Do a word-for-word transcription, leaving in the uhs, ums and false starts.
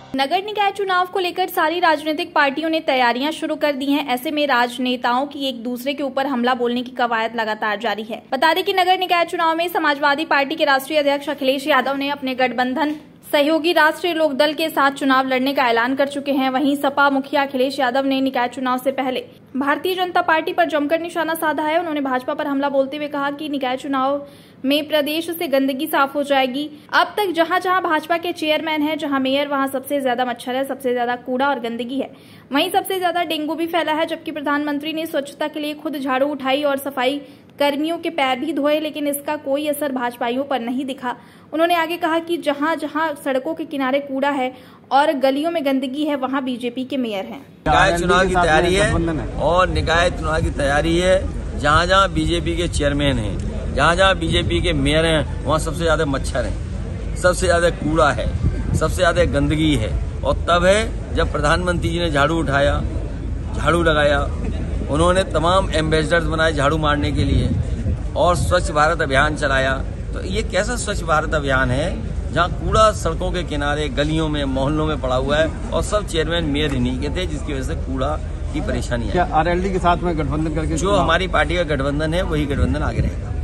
नगर निकाय चुनाव को लेकर सारी राजनीतिक पार्टियों ने तैयारियां शुरू कर दी हैं। ऐसे में राजनेताओं की एक दूसरे के ऊपर हमला बोलने की कवायद लगातार जारी है। बता दें कि नगर निकाय चुनाव में समाजवादी पार्टी के राष्ट्रीय अध्यक्ष अखिलेश यादव ने अपने गठबंधन सहयोगी राष्ट्रीय लोकदल के साथ चुनाव लड़ने का ऐलान कर चुके हैं। वहीं सपा मुखिया अखिलेश यादव ने निकाय चुनाव से पहले भारतीय जनता पार्टी पर जमकर निशाना साधा है। उन्होंने भाजपा पर हमला बोलते हुए कहा कि निकाय चुनाव में प्रदेश से गंदगी साफ हो जाएगी। अब तक जहां जहां भाजपा के चेयरमैन हैं, जहां मेयर, वहां सबसे ज्यादा मच्छर है, सबसे ज्यादा कूड़ा और गंदगी है। वहीं सबसे ज्यादा डेंगू भी फैला है। जबकि प्रधानमंत्री ने स्वच्छता के लिए खुद झाड़ू उठाई और सफाई कर्मियों के पैर भी धोए, लेकिन इसका कोई असर भाजपाइयों पर नहीं दिखा। उन्होंने आगे कहा कि जहां जहां सड़कों के किनारे कूड़ा है और गलियों में गंदगी है, वहां बीजेपी के मेयर हैं। निकाय चुनाव की तैयारी है और निकाय चुनाव की तैयारी है। जहां जहां बीजेपी के चेयरमैन हैं, जहां जहां बीजेपी के मेयर हैं, वहां सबसे ज्यादा मच्छर है, सबसे ज्यादा कूड़ा है, सबसे ज्यादा गंदगी है। और तब है जब प्रधानमंत्री जी ने झाड़ू उठाया, झाड़ू लगाया, उन्होंने तमाम एम्बेसडर्स बनाए झाड़ू मारने के लिए और स्वच्छ भारत अभियान चलाया। तो ये कैसा स्वच्छ भारत अभियान है जहां कूड़ा सड़कों के किनारे, गलियों में, मोहल्लों में पड़ा हुआ है और सब चेयरमैन मेयर इन्हीं के थे, जिसकी वजह से कूड़ा की परेशानी है। क्या आरएलडी के साथ में गठबंधन करके जो हमारी पार्टी का गठबंधन है वही गठबंधन आगे रहेगा।